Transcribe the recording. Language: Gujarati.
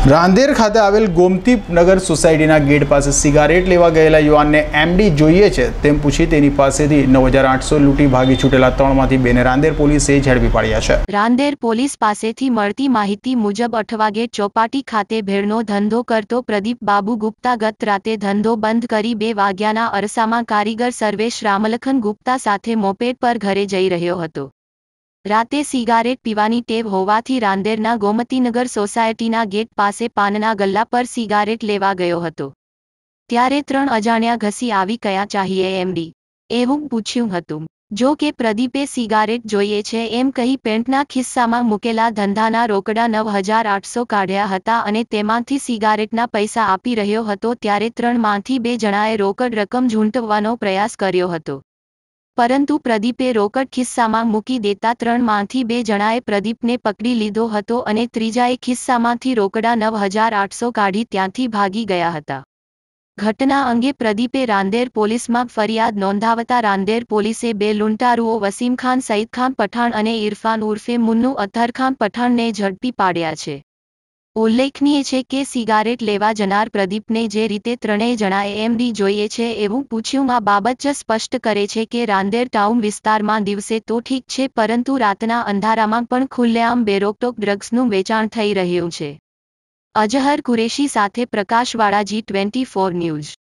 રાંદેર ખાતે આવેલ ગોમતી નગર સોસાયટીના ગેટ પાસે સિગારેટ લેવા ગયેલા યુવાનને એમડી જોઈએ છે તેમ પૂછી તેની પાસેથી 9,800 લૂંટી ભાગી છૂટેલા 3માંથી 2ને રાંદેર પોલીસે ઝડપી પાડ્યા છે। રાંદેર પોલીસ પાસેથી મળતી માહિતી મુજબ અઠવા ગેટ ચોપાટી ખાતે ભેળનો ધંધો કરતો પ્રદીપ બાબુ ગુપ્તા ગત રાતે ધંધો બંધ કરી 2 વાગ્યાના અરસામાં કારીગર સર્વેશ રામલખન ગુપ્તા સાથે મોપેડ પર ઘરે જઈ રહ્યો હતો। રાતે સિગારેટ પીવાની ટેવ હોવાથી રાંદેરના ગોમતીનગર સોસાયટીના ગેટ પાસે પાનના ગલ્લા પર સિગારેટ લેવા ગયો હતો। ત્યારે 3 અજાણ્યા ઘસી આવી કયા ચાહીએ એમડી એવું પૂછ્યું હતું। જો કે પ્રદીપે સિગારેટ જોઈએ છે એમ કહી પેન્ટના ખિસ્સામાં મૂકેલા ધંધાના રોકડા 9,800 કાઢ્યા હતા અને તેમાંથી સિગારેટના પૈસા આપી રહ્યો હતો। ત્યારે 3માંથી 2 જણાએ રોકડ રકમ ઝૂંટવવાનો પ્રયાસ કર્યો હતો, પરંતુ પ્રદીપે રોકડ ખિસ્સામાં મૂકી દેતા 3માંથી 2 જણાએ પ્રદીપને પકડી લીધો હતો અને ત્રીજાએ ખિસ્સામાંથી રોકડા 9,800 કાઢી ત્યાંથી ભાગી ગયા હતા। ઘટના અંગે પ્રદીપે રાંદેર પોલીસમાં ફરિયાદ નોંધાવતા રાંદેર પોલીસે 2 લૂંટારુઓ વસીમખાન સઈદખાન પઠાણ અને ઇરફાન ઉર્ફે મુન્નુ અતહરખાન પઠાણને ઝડપી પાડ્યા છે। ઉલ્લેખનીય છે કે સિગારેટ લેવા જનાર પ્રદીપને જે રીતે 3 જણાએ એમડી જોઈએ છે એવું પૂછ્યું આ બાબત સ્પષ્ટ કરે છે કે રાંદેર ટાઉન વિસ્તારમાં દિવસે તો ઠીક છે, પરંતુ રાતના અંધારામાં પણ ખુલ્લેઆમ બેરોકટોક ડ્રગ્સનું વેચાણ થઈ રહ્યું છે। અજહર કુરેશી સાથે પ્રકાશવાળા G24 ન્યૂઝ।